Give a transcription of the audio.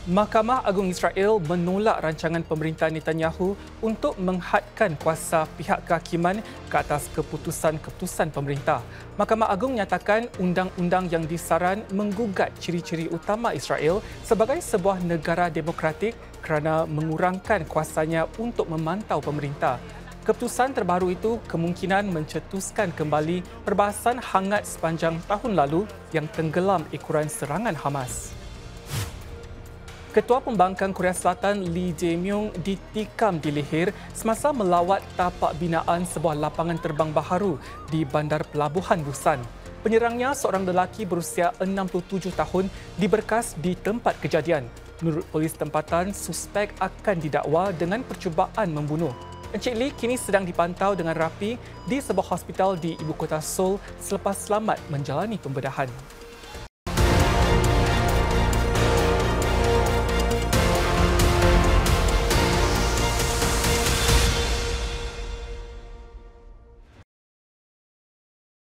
Mahkamah Agung Israel menolak rancangan pemerintah Netanyahu untuk menghadkan kuasa pihak kehakiman ke atas keputusan-keputusan pemerintah. Mahkamah Agung menyatakan undang-undang yang disaran menggugat ciri-ciri utama Israel sebagai sebuah negara demokratik kerana mengurangkan kuasanya untuk memantau pemerintah. Keputusan terbaru itu kemungkinan mencetuskan kembali perbahasan hangat sepanjang tahun lalu yang tenggelam ekoran serangan Hamas. Ketua Pembangkang Korea Selatan Lee Jae-myung ditikam di leher semasa melawat tapak binaan sebuah lapangan terbang baharu di Bandar Pelabuhan Busan. Penyerangnya, seorang lelaki berusia 67 tahun, diberkas di tempat kejadian. Menurut polis tempatan, suspek akan didakwa dengan percubaan membunuh. Encik Lee kini sedang dipantau dengan rapi di sebuah hospital di ibu kota Seoul selepas selamat menjalani pembedahan.